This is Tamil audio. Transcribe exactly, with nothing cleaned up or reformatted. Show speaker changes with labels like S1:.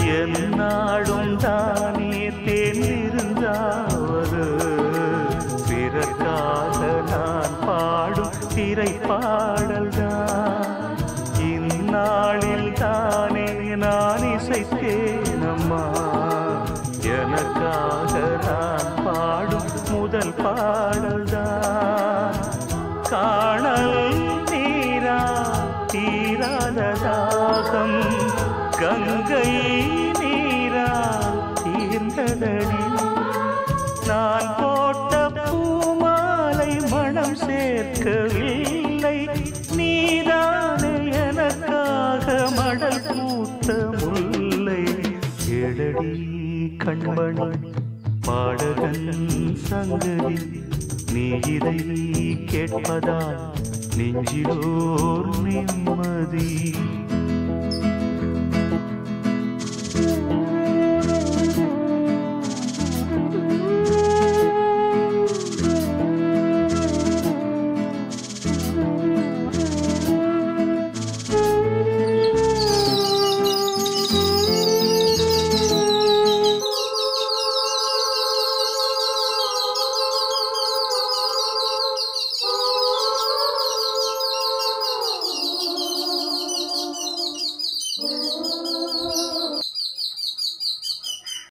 S1: என்னாடும் தானே தேர்ந்திருந்தாவது பிறக்காக நான் பாடும் திரைப்பாடல்தான் இந்நாளில் தானே நான் இசைத்தேனம்மா எனக்காக நான் பாடும் முதல் பாடல்தான் காணல் நீரா தீராத தாகம் கங்கை நீரா தீர்ந்ததடி நான் போட்ட பூமாலை மனம் சேர்க்கவில்லை நீதானே எனக்காக மடல் பூத்த முல்லை கேளடி கண்மணி பாடகன் சங்கதி நீ இதை கேட்பதால் நெஞ்சிலோர் நிம்மதி.